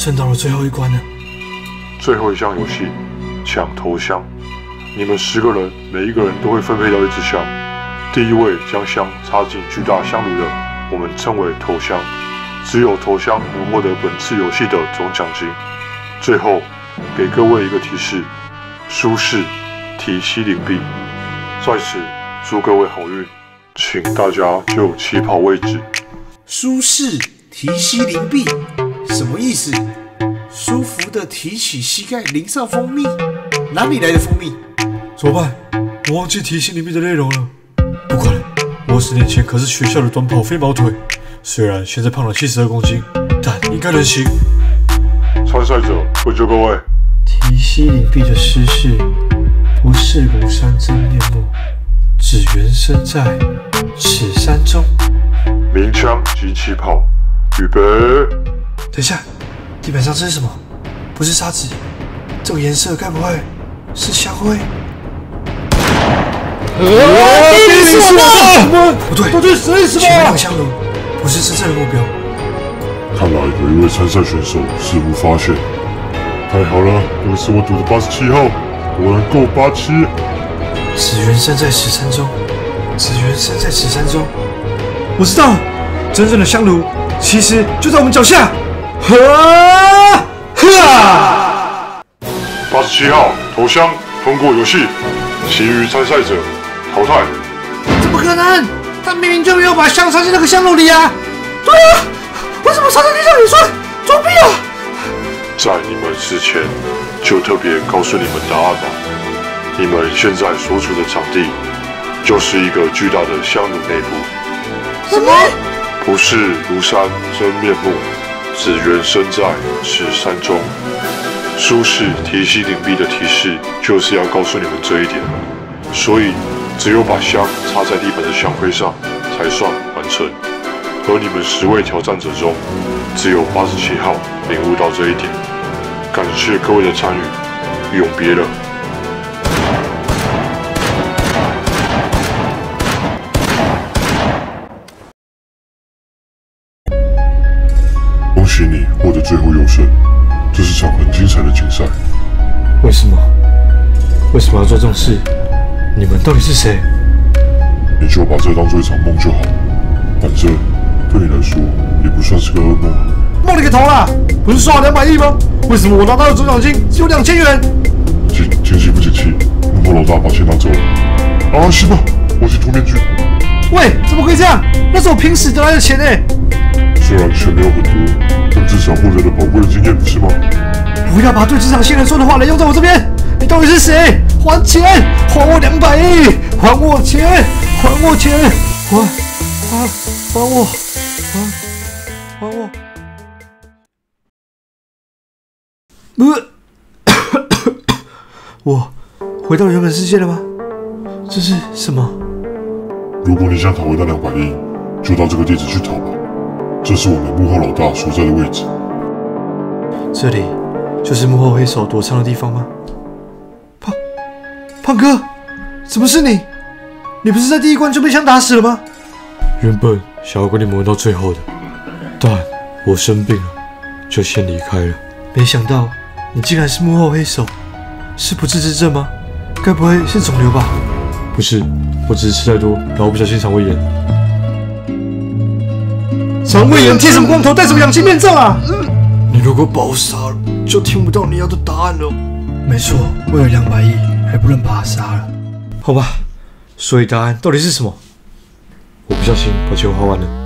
剩到了最后一关了。 最后一项游戏，抢头香。你们10个人，每一个人都会分配到一支香。第一位将香插进巨大香炉的，我们称为头香。只有头香能获得本次游戏的总奖金。最后，给各位一个提示：舒适提吸灵币。在此祝各位好运，请大家就起跑位置。 舒适提吸灵币，什么意思？舒服的提起膝盖，淋上蜂蜜，哪里来的蜂蜜？ 怎么办？我忘记提醒灵币的内容了。不管了，我20年前可是学校的短跑飞毛腿，虽然现在胖了72公斤，但应该能行。 参赛者会救各位。 提吸灵币的诗是：不是庐山真面目，只缘身在此山中。 鸣枪即起跑，预备。 等一下，地板上这是什么？不是沙子，这个颜色该不会是香灰？ 第一是我不对， 都对，谁是前面那个香炉不是真正的目标。 看来有一位参赛选手似乎发现。太好了，又是我赌的87号，果然够87。 只缘身在此山中，只缘身在此山中。我知道了，真正的香炉其实就在我们脚下。 87号投降通过游戏，其余参赛者淘汰。 怎么可能？他明明就没有把香插进那个香炉里啊！对啊，为什么插在地上也算？作弊啊！ 在你们死前，就特别告诉你们答案吧。你们现在所处的场地，就是一个巨大的香炉内部。 什么？ 不是庐山真面目，只缘身在此山中。舒适提吸灵币的提示就是要告诉你们这一点，所以只有把香插在地板的香灰上才算完成。而你们10位挑战者中，只有87号领悟到这一点。感谢各位的参与，永别了。恭喜你获得最后优胜，这是场很精彩的竞赛。 为什么？为什么要做这种事？你们到底是谁？ 你就把这当做一场梦就好，反正对你来说也不算是个噩梦。 梦你个头啦！不是说好200亿吗？为什么我拿到的总奖金只有2000元？ 景气不景气？幕后老大把钱拿走了。啊，是吧？我去脱面具。 喂，怎么会这样？那是我拼死得来的钱呢！ 虽然钱没有很多，但至少获得了宝贵的经验，不是吗？ 不要把对职场新人说的话来用在我这边！你到底是谁？还钱！还我200亿！还我钱！还我钱！还我！还我！我回到原本世界了吗？这是什么？ 如果你想讨回那200亿，就到这个地址去讨吧。这是我们幕后老大所在的位置。 这里就是幕后黑手躲藏的地方吗？ 胖哥，怎么是你？你不是在第一关就被枪打死了吗？ 原本想要跟你们玩到最后的，但我生病了，就先离开了。没想到你竟然是幕后黑手，是不治之症吗？该不会是肿瘤吧？不是，我只是吃太多，然后不小心肠胃炎。 肠胃炎贴什么光头，戴什么氧气面罩啊？ 你如果把我杀了，就听不到你要的答案了。 没错，为了200亿，还不能把他杀了？ 好吧，所以答案到底是什么？我不小心把钱花完了。